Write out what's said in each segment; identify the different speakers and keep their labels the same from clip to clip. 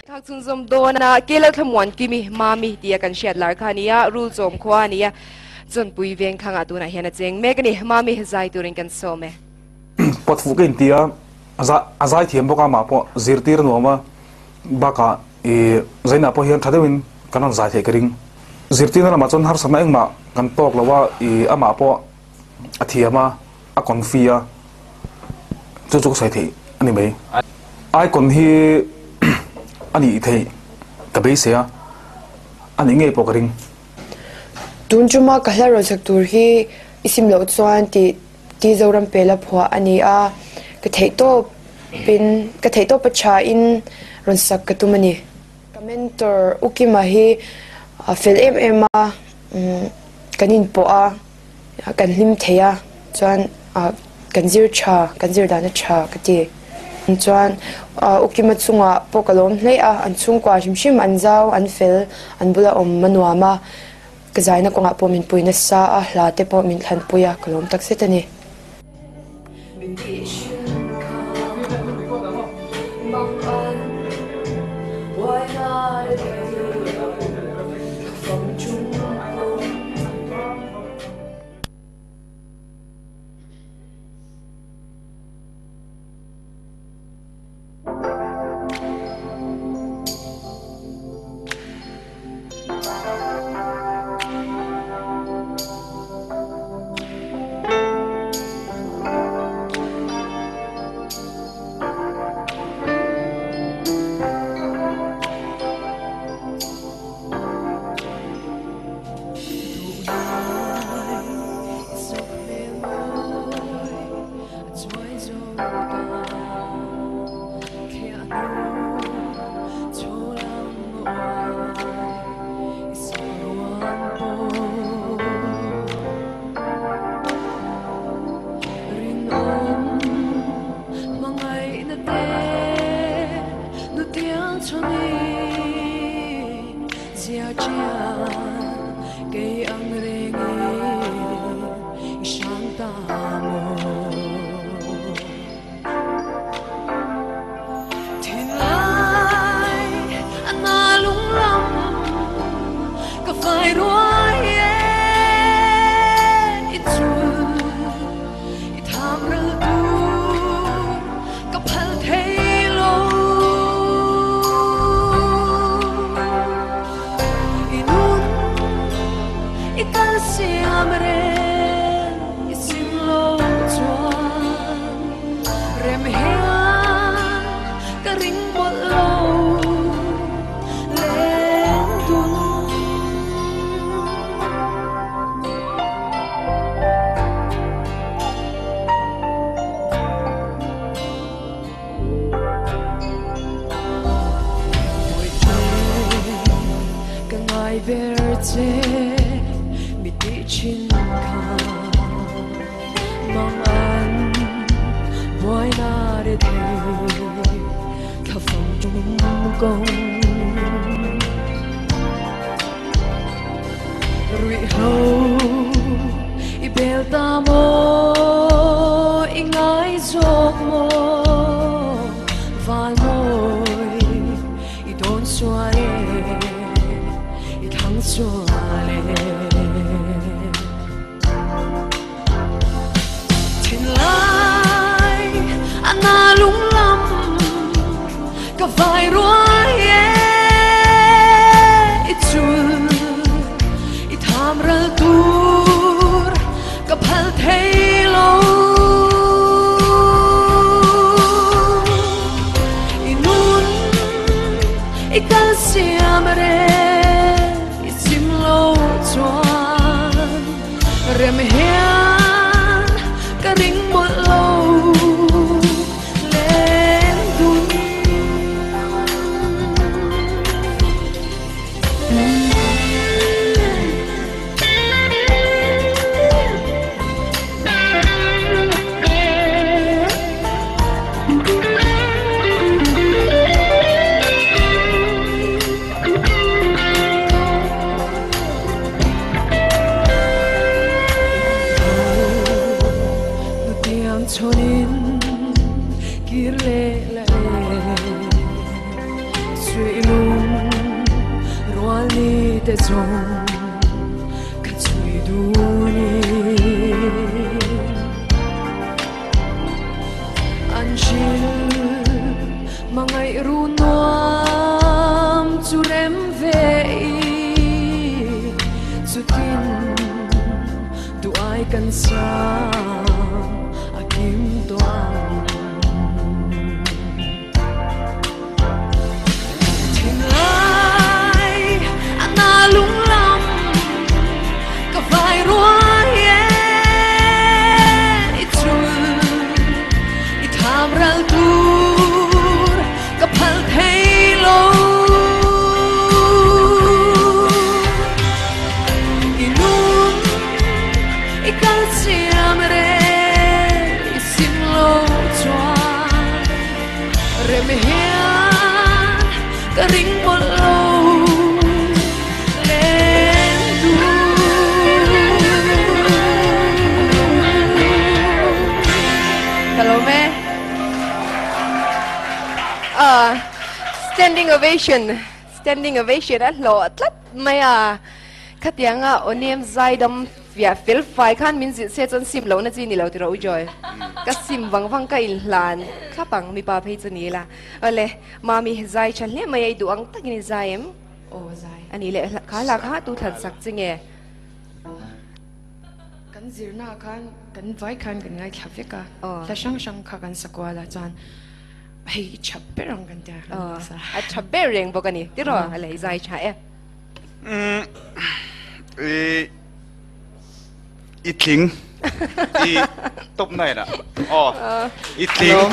Speaker 1: thak chung zom do na kela thamwan kimi mami tia kan shet lar khania rule zom khwania chun pui veng khanga tu na hian cheng me kani mami zai turin kan so me
Speaker 2: pot fu ken tia azai thiam boka ma po zirtir no ma baka e zaina po hian thadewin kanan zai the kering zirtir na ma chon har sama eng ma kan tok lawa e ama po athiama a konfia chu chu sai the ani mai ai kon hi ani thei kabe se a ani nge pokaring
Speaker 3: tunjuma kahla rojak tur hi isim lo chuan ti zoram pela phwa ani a ka thei to pacha in ronsak katumani commenter ukima hi fel a kanin po a kan hlim theya chuan kanzir dana cha kati chuan ukima chunga pokalom hlei a an chung kwa hrimhrim an zau an fel an bula om manuama kazaina konga pomin puina sa a hlate po min thlan puya kalom taksetani
Speaker 4: chui lung ruali te zong ka chui du ni an shil mangai ru nuam chu rem ve chu tin du ai kan sa akim toang tin ai ana lung lam ka vai ruai it trul it ham ral tur ka phal thei lo inum ikal siam re isim lo chwa re me hian ka ring mol lo len tu
Speaker 1: Hello, me. Standing ovation. Standing ovation. Lo atlat maya. Katianga onem zaidam via fil fai kan min zit se chon sim lo na chi ni lo ti ro joy. Ka sim wang wang ka in lan. Khapang mi pa phei chu ni la. Ole mami zai chan le mai du ang takin zaim.
Speaker 3: Oh, zai.
Speaker 1: Ani le kha la kha tu than sak chinge.
Speaker 3: Kan zirna kan kan vai kan kan ngai thlaveka.
Speaker 1: Oh.
Speaker 3: La shang shang kha kan sakwala chan. Hei chapperang kan ta.
Speaker 1: A chabbe reng bokani. Ti ro ale zai cha e.
Speaker 5: I ting I top này nè I ting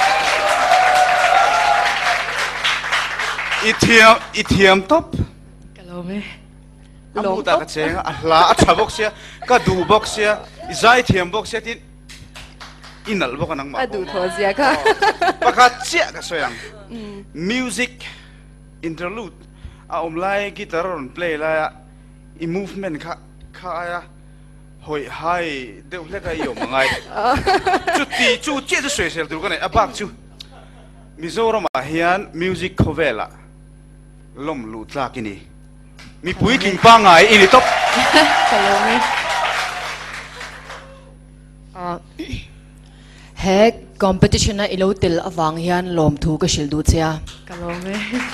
Speaker 5: I thiam top
Speaker 3: Kalau me.
Speaker 5: amu ta ka cheng a hla a tha box sia ka du box sia I zai thiam box sia tin inal bok anang ma
Speaker 1: Adu tho zia ka.
Speaker 5: pakhat chia ka soyang music interlude a omlai guitar on play la I movement kha ya hoi hai deu le ka yo mangai chu ti chu che chu sui sel tu ka nei abak chu Mizoram a hian music khovela lom lu tla kini mi pui king pa ngai ini top
Speaker 3: Kalau me.
Speaker 4: he competition na ilo til awang hian lom thu ka shil du chia
Speaker 3: Kalau me.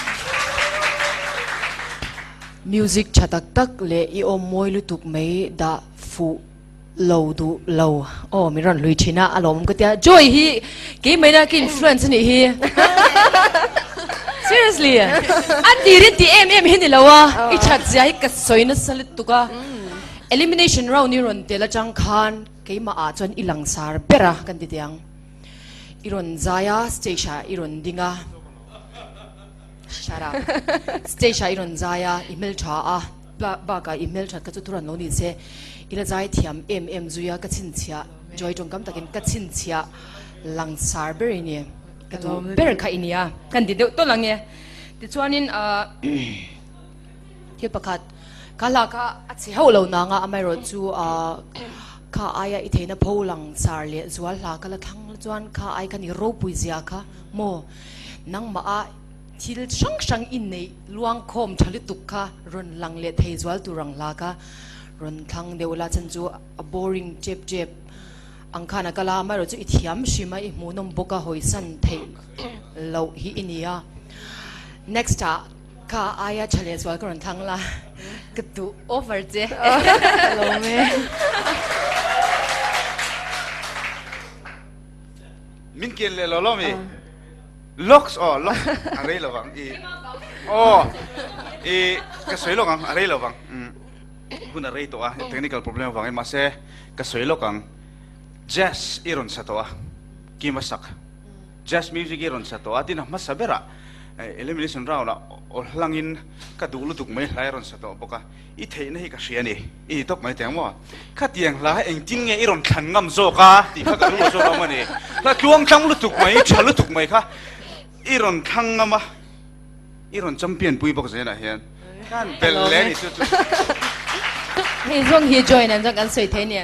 Speaker 4: music chatak tak le I om moi lu tuk mai da fu lo du lo oh mi ron lui china alom ka tia joy hi ke mai na ki influence ni hi seriously an dirin ti em hin ni lawa I chat zia hi ka soina salit tuka elimination round ni ron te la chang khan ke ma a chon ilang sar pera kan ti tiang iron zaya station iron dinga Shut up. Station iron zaya email cha ba ka email chat ka chu turan lo ni se ila zai thiam zuya ka chin chia joy tong kam takin ka chin chia lang sar ber ni ka tu ber kha inia kan di to lang ye ti chuanin hi pakhat kala ka a chi ho lo na nga amai ro chu kha aya I theina pho lang sar le zual la kala thang chuan kha ai kan I ro pui zia kha mo nang ma a thil sang sang in nei luang khom thali tukha ron lang le thei zwal tu rang la ka ron thang deula chan chu a boring jep angkhana kala ma ro chu I thiam shima I munom boka hoisan thei lo hi inia next ta ka aya chale zwal ka ron thang la ka tu over je
Speaker 3: Kalau me.
Speaker 5: min ken le lo mi locks lock are lo bang I ka soi lo kang are lo bang hun are to technical problem bang ma se ka soi lo kang jazz iron sa to ki masak jazz music iron sa to atin ma sabera elimination round o hlangin ka dulu tuk mai hlairon sa to boka I theina hi ka hriani I top mai tengmo kha tiang la eng ting nge iron than ngam zo ka ti kha ka lu zo ma mani la kluang thang lu tuk mai chalu tuk mai kha iron thang ngama iron champion pui bok zena hian kan bel le ni chu
Speaker 4: hi zong hi join an jang kan soi the ni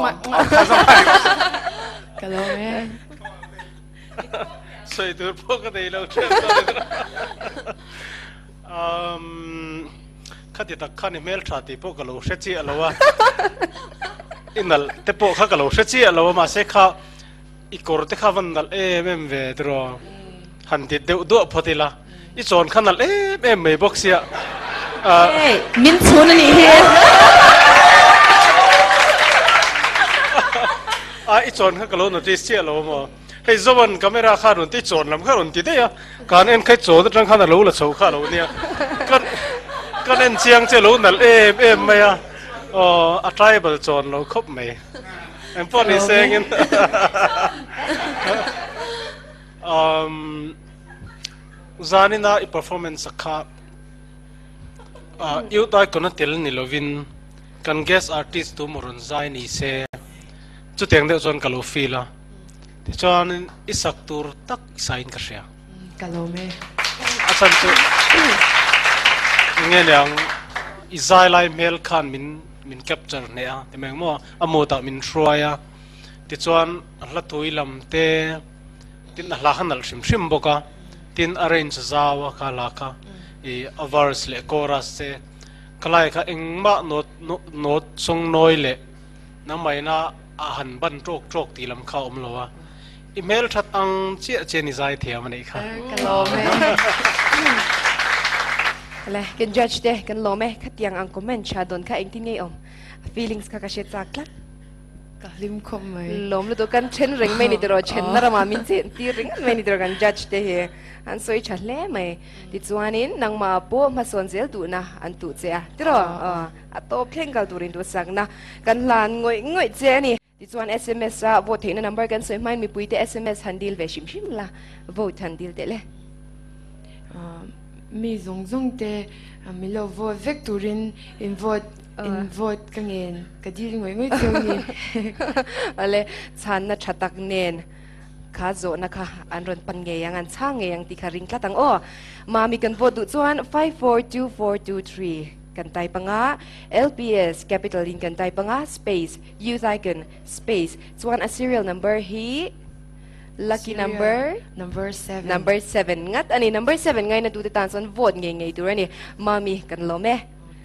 Speaker 3: Kalau me.
Speaker 5: soi tur pok ka dei lo chen
Speaker 6: ข้าติดตักข้านี่เมลชาติพวกกะโหลเชจิอะไรวะอินนัลเตปโปข้ากะโหลเชจิอะไรวะมาเสกข้าอีกอร์เตข้าวันนัลเมมเวดรอหันติดเดือดพอดีละอีโซนข้านัลไม่บอกเสีย
Speaker 4: มินซูนั่นนี่เฮ
Speaker 6: อีโซนข้ากะโหลนติเสียอะไรวะมั้งเฮ้ยจวนคาเมราข้ารุนติโซนลำข้ารุนติเดียการเอ็นใครโซนตั้งข้านัลรู้ละโซข้ารู้เนี่ยก็เล่นเชียงเจ้ารู้นั่นไม่อะอัตราเบลจอนเราครบไหมเอ็มพอนี่เสียงจานิน่าอี performance สักข้ายุดได้คนนั้นเตลนิลวินกัน guest artist ตัวมรุนใจนี่เสจุดเตียงเดียวจนกัลโลฟีละที่จอนอิสักตัวตักสายน์กระเสีย
Speaker 4: กัลโลเม
Speaker 6: อาจารย์ตัวเงี้ยอย่างอิสราเอลเมลคันมินแคปเจอร์เนี่ยที่แมงมัวอโมตามินช่วยที่จวนละตุยลำเตตินละขันนัลชิมบกะติน arrange ซาวะคาลากะอ verse เลคอรัสเตคล้ายกับเอ็งมาโน้ตทรงน้อยเลน้ำไม่น่าอาหารบันโจกตีลำข้าวมลัวอีเมลชัดอังเจี๊ยเจนิไซเทียมันเองค่ะ
Speaker 1: กันโลเมอะไรกัน judge เด้กันโลเมขัดยังอังคอมเมนต์ชาดอนค่ะเองที่นี่feelings ค่ะก็เช็ดจากลัด
Speaker 4: ก็ลิมคมไหม
Speaker 1: ลมแล้วตัวกันเช่นริงไม่นิดเดียวเช่นน่ามามินเซนตีริงไม่นิดเดียวกัน judge เด้อันสวยชัดเล่ไหมติดส่วนนี้นางมาปูมาส่วนเซลตูนะอันตูเจ้าที่รออัตโตเพ่งกันตูรินตัวสักนะกันลานงอยเจ้านี่ติดส่วน SMS อ่ะ vote เห็น number กันสวยไหมมีปุยเต SMS ฮันดิลเวชิมละ vote ฮันดิลเตเลย
Speaker 3: มีซงเตมีเรา vote vectorin in vote กันเองก็ดีงอยเจ้านี่
Speaker 1: อะไรฉันน่ะชัดตักเนนข้าโจนะคะอันรอนปันเงยังอันช่างเงยังติคาริงกลัดตังมามีกัน vote ดูส่วน542423กันไตปังอา LPS capital in กันไตปังอา space youth icon space ส่วน a serial number he lucky number 7งัดอันนี้ number 7ไงนะดูติตานส่วน vote ไงตัวนี้มามีกันโลเม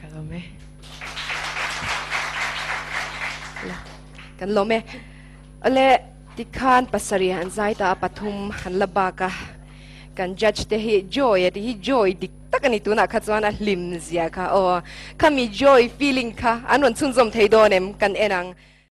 Speaker 1: กันโลเมอะไรติคานปัสริหันใจตาปฐุมหันละบากะกัน judge เตหิ joy เตหิ joy ดิกตักอันนี้ตัวน่ะขัดส่วนอ่ะลิมเสียค่ะข้ามี joy feeling ค่ะอันวันซุนซอมไทยโดเนมกันเอนัง